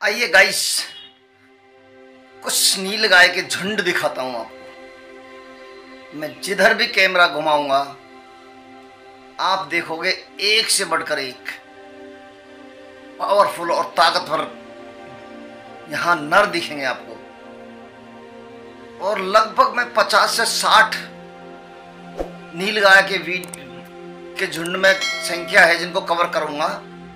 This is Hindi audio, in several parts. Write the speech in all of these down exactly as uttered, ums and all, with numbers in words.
आइए गाइस, कुछ नीलगाय के झुंड दिखाता हूं आपको। मैं जिधर भी कैमरा घुमाऊंगा आप देखोगे एक से बढ़कर एक पावरफुल और ताकतवर यहां नर दिखेंगे आपको। और लगभग मैं पचास से साठ नीलगाय के वीड के झुंड में संख्या है जिनको कवर करूंगा,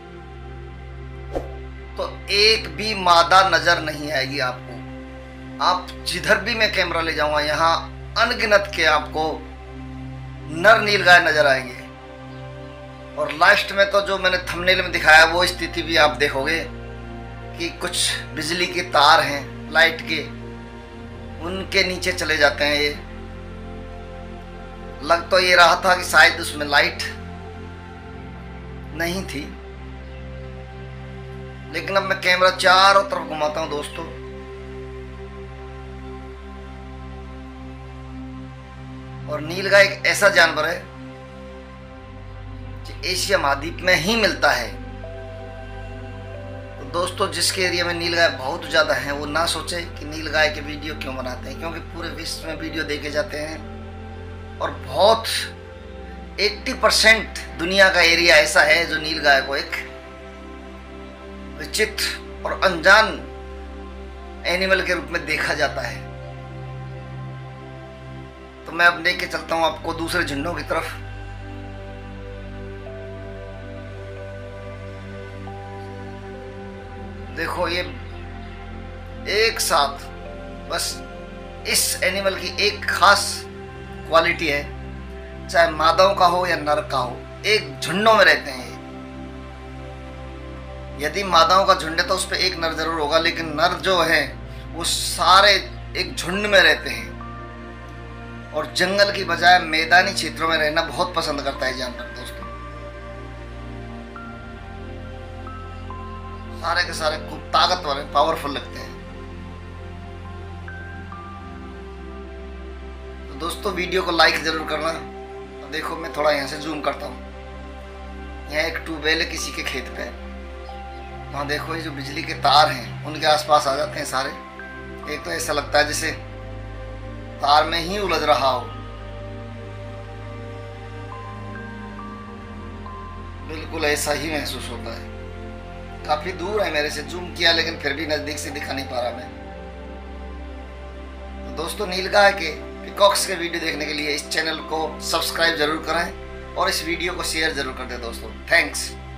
तो एक भी मादा नजर नहीं आएगी आपको। आप जिधर भी मैं कैमरा ले जाऊंगा यहाँ अनगिनत के आपको नर नीलगाय नजर आएंगे। और लास्ट में तो जो मैंने थंबनेल में दिखाया वो स्थिति भी आप देखोगे कि कुछ बिजली के तार हैं लाइट के, उनके नीचे चले जाते हैं। ये लग तो ये रहा था कि शायद उसमें लाइट नहीं थी, लेकिन अब मैं कैमरा चारों तरफ घुमाता हूं दोस्तों। और नीलगाय एक ऐसा जानवर है कि एशिया महाद्वीप में ही मिलता है। तो दोस्तों, जिसके एरिया में नीलगाय बहुत ज़्यादा हैं वो ना सोचे कि नीलगाय के वीडियो क्यों बनाते हैं, क्योंकि पूरे विश्व में वीडियो देखे जाते हैं। और बहुत अस्सी परसेंट दुनिया का एरिया ऐसा है जो नीलगाय को एक विचित्र और अनजान एनिमल के रूप में देखा जाता है। तो मैं अब लेके चलता हूं आपको दूसरे झुंडों की तरफ। देखो, ये एक साथ बस इस एनिमल की एक खास क्वालिटी है, चाहे मादाओं का हो या नर का हो, एक झुंडों में रहते हैं। यदि मादाओं का झुंड है तो उस पर एक नर जरूर होगा, लेकिन नर जो है वो सारे एक झुंड में रहते हैं। और जंगल की बजाय मैदानी क्षेत्रों में रहना बहुत पसंद करता है जानवर दोस्तों। सारे के सारे खूब ताकतवर पावरफुल लगते हैं। तो दोस्तों, वीडियो को लाइक जरूर करना। तो देखो, मैं थोड़ा यहाँ से जूम करता हूँ। यहाँ एक ट्यूबवेल है किसी के खेत पे। वहाँ देखो, ये जो बिजली के तार हैं उनके आसपास आ जाते हैं सारे। एक तो ऐसा लगता है जैसे तार में ही उलझ रहा हो। बिल्कुल ऐसा ही महसूस होता है। काफी दूर है मेरे से, जूम किया लेकिन फिर भी नजदीक से दिखा नहीं पा रहा मैं। तो दोस्तों, नीलगाय के पीकॉक्स के वीडियो देखने के लिए इस चैनल को सब्सक्राइब जरूर करें और इस वीडियो को शेयर जरूर कर दें दोस्तों। थैंक्स।